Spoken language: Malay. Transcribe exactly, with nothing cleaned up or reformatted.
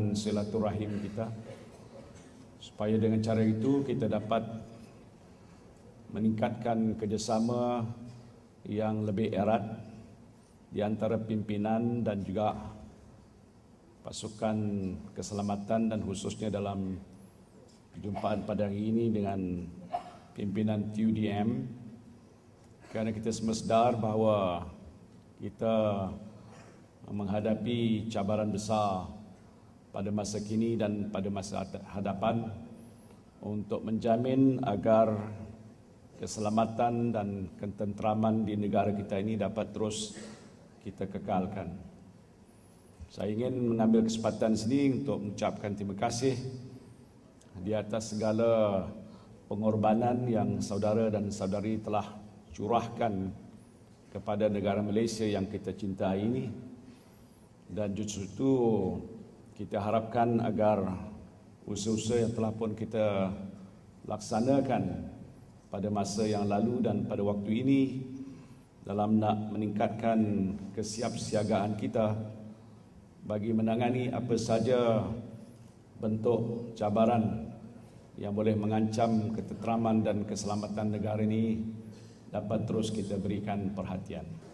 menyambungkan silaturahim kita, supaya dengan cara itu kita dapat meningkatkan kerjasama yang lebih erat di antara pimpinan dan juga pasukan keselamatan, dan khususnya dalam perjumpaan pada hari ini dengan pimpinan T U D M, kerana kita semua sedar bahawa kita menghadapi cabaran besar pada masa kini dan pada masa hadapan untuk menjamin agar keselamatan dan ketenteraman di negara kita ini dapat terus kita kekalkan. Saya ingin mengambil kesempatan sini untuk mengucapkan terima kasih di atas segala pengorbanan yang saudara dan saudari telah curahkan kepada negara Malaysia yang kita cintai ini, dan justru itu kita harapkan agar usaha-usaha yang telah pun kita laksanakan pada masa yang lalu dan pada waktu ini dalam nak meningkatkan kesiapsiagaan kita bagi menangani apa saja bentuk cabaran yang boleh mengancam ketenteraman dan keselamatan negara ini dapat terus kita berikan perhatian.